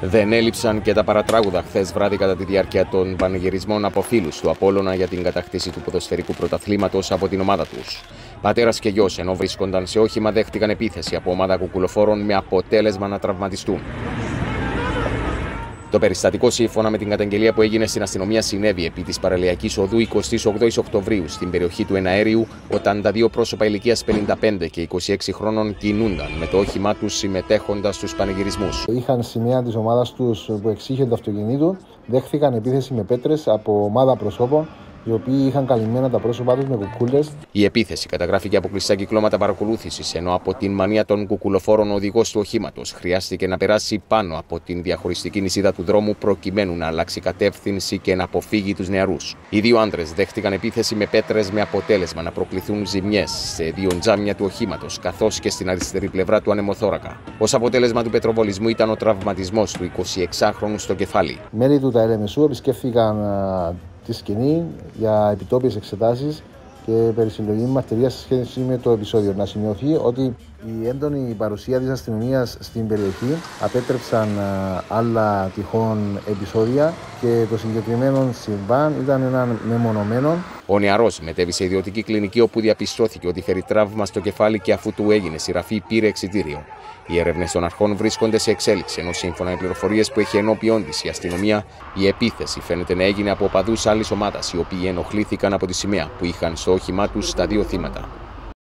Δεν έλειψαν και τα παρατράγουδα χθες βράδυ κατά τη διάρκεια των πανηγυρισμών από φίλους του Απόλλωνα για την κατακτήση του ποδοσφαιρικού πρωταθλήματος από την ομάδα τους. Πατέρας και γιος, ενώ βρίσκονταν σε όχημα, δέχτηκαν επίθεση από ομάδα κουκουλοφόρων με αποτέλεσμα να τραυματιστούν. Το περιστατικό, σύμφωνα με την καταγγελία που έγινε στην αστυνομία, συνέβη επί της παραλιακής οδού 28 Οκτωβρίου στην περιοχή του Εναέριου, όταν τα δύο πρόσωπα ηλικίας 55 και 26 χρόνων κινούνταν με το όχημά τους συμμετέχοντας στους πανηγυρισμούς. Είχαν σημαία της ομάδας τους που εξήχε το αυτοκινήτου, δέχθηκαν επίθεση με πέτρες από ομάδα προσώπων, οι οποίοι είχαν καλυμμένα τα πρόσωπά τους με κουκούλες. Η επίθεση καταγράφηκε από κλειστά κυκλώματα παρακολούθησης, ενώ από την μανία των κουκουλοφόρων ο οδηγός του οχήματος χρειάστηκε να περάσει πάνω από την διαχωριστική νησίδα του δρόμου προκειμένου να αλλάξει κατεύθυνση και να αποφύγει τους νεαρούς. Οι δύο άντρες δέχτηκαν επίθεση με πέτρες με αποτέλεσμα να προκληθούν ζημιές σε δύο τζάμια του οχήματος, καθώς και στην αριστερή πλευρά του ανεμοθώρακα. Ως αποτέλεσμα του πετροβολισμού ήταν ο τραυματισμός του 26χρονου στο κεφάλι. Μέλη του ΤΑΕΛΜΣΟΥ επισκέφθηκαν τη σκηνή για επιτόπιες εξετάσεις και περισυλλογή μαρτυρίας σε σχέση με το επεισόδιο. Να σημειωθεί ότι η έντονη παρουσία της αστυνομίας στην περιοχή απέτρεψαν άλλα τυχόν επεισόδια και το συγκεκριμένο συμβάν ήταν ένα μεμονωμένο. Ο νεαρός μετέβη σε ιδιωτική κλινική, όπου διαπιστώθηκε ότι φέρει τραύμα στο κεφάλι και αφού του έγινε σειραφή πήρε εξιτήριο. Οι έρευνες των αρχών βρίσκονται σε εξέλιξη, ενώ σύμφωνα με πληροφορίες που έχει ενώπιον της η αστυνομία, η επίθεση φαίνεται να έγινε από οπαδούς άλλης ομάδας, οι οποίοι ενοχλήθηκαν από τη σημαία που είχαν στο όχημά τους τα δύο θύματα.